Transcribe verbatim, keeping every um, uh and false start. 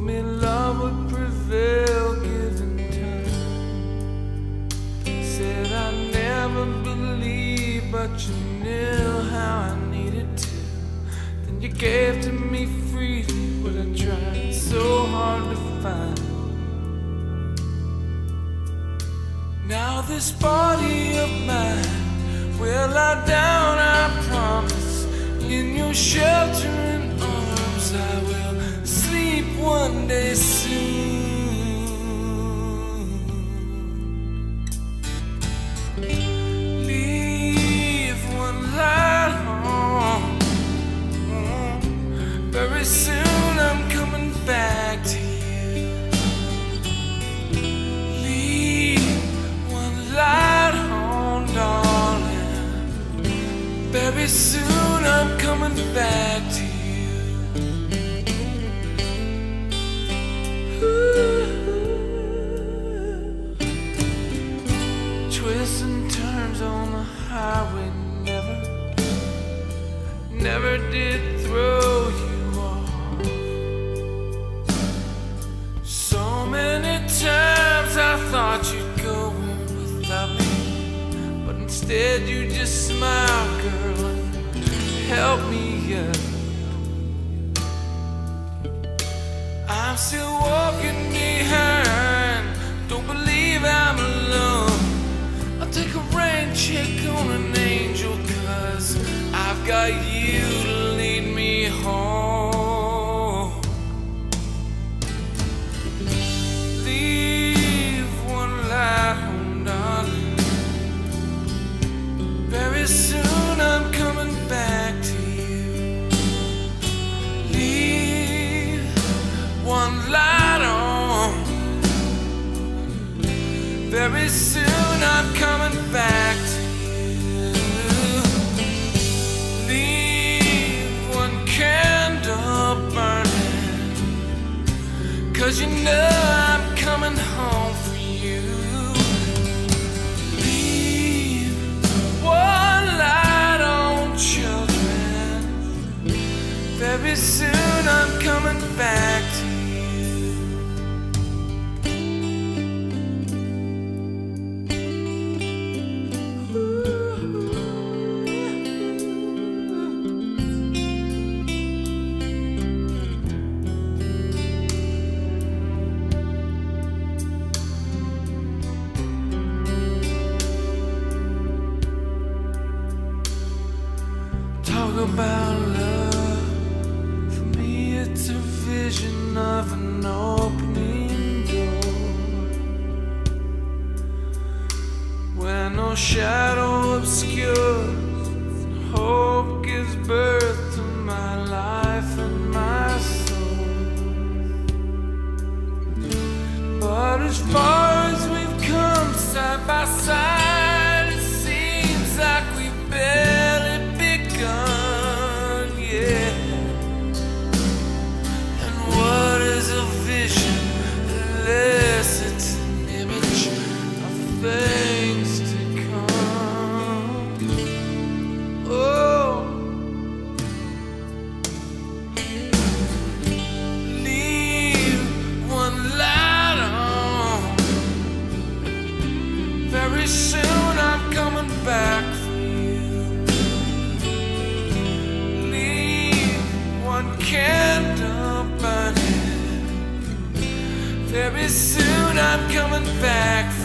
told me love would prevail given time. Said I never believed, but you knew how I needed to. Then you gave to me freely what I tried so hard to find. Now this body of mine will lie down, I promise. In your sheltering arms I will sleep one day soon. Leave one light on. Very soon I'm coming back to you. Light on, darling. Very soon I'm coming back to you. Ooh. Twists and turns on the highway never, never did throw you off. So many times I thought you'd go me, but instead you just smile, girl, and help me up. I'm still walking behind, don't believe I'm alone. I'll take a rain check on an angel, cause I've got you to lead me home. Leave one light on. Very soon I'm coming back to you. Leave one light on. Very soon I'm coming back to you. Leave one candle burning, cause you know I'm coming home for you. One light on, children. Very soon I'm coming back to you. About love, for me it's a vision of an opening door, where no shadow obscures, hope gives birth to my life and my soul. But as far as we've come side by side, it seems like we've barely begun. Unless it's an image of things to come. Oh, leave one light on. Very soon I'm coming back for you. Leave one candle burning. Very soon I'm coming back.